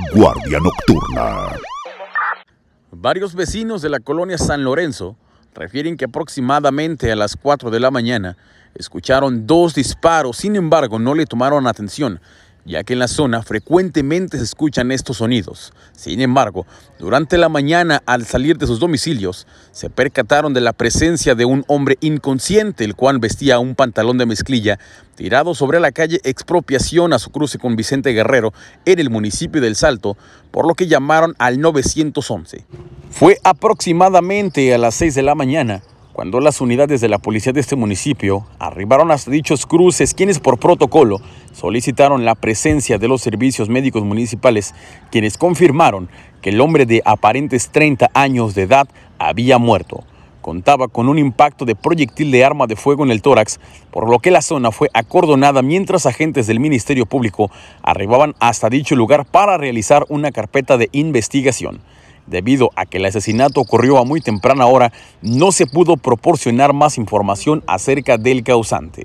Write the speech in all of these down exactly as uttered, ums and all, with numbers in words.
Guardia Nocturna. Varios vecinos de la colonia San Lorenzo refieren que aproximadamente a las cuatro de la mañana escucharon dos disparos, sin embargo no le tomaron atención, ya que en la zona frecuentemente se escuchan estos sonidos. Sin embargo, durante la mañana, al salir de sus domicilios, se percataron de la presencia de un hombre inconsciente, el cual vestía un pantalón de mezclilla, tirado sobre la calle Expropiación a su cruce con Vicente Guerrero, en el municipio del Salto, por lo que llamaron al nueve once. Fue aproximadamente a las seis de la mañana, cuando las unidades de la policía de este municipio arribaron hasta dichos cruces, quienes por protocolo solicitaron la presencia de los servicios médicos municipales, quienes confirmaron que el hombre de aparentes treinta años de edad había muerto. Contaba con un impacto de proyectil de arma de fuego en el tórax, por lo que la zona fue acordonada mientras agentes del Ministerio Público arribaban hasta dicho lugar para realizar una carpeta de investigación. Debido a que el asesinato ocurrió a muy temprana hora, no se pudo proporcionar más información acerca del causante.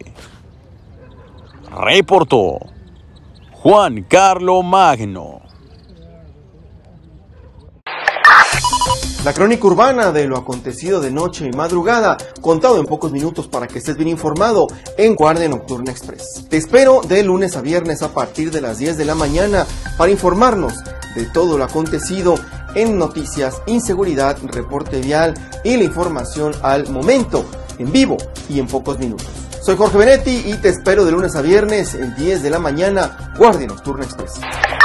Reportó Juan Carlos Magno. La crónica urbana de lo acontecido de noche y madrugada, contado en pocos minutos para que estés bien informado en Guardia Nocturna Express. Te espero de lunes a viernes a partir de las diez de la mañana para informarnos de todo lo acontecido en noticias, inseguridad, reporte vial y la información al momento, en vivo y en pocos minutos. Soy Jorge Benetti y te espero de lunes a viernes en diez de la mañana, Guardia Nocturna Express.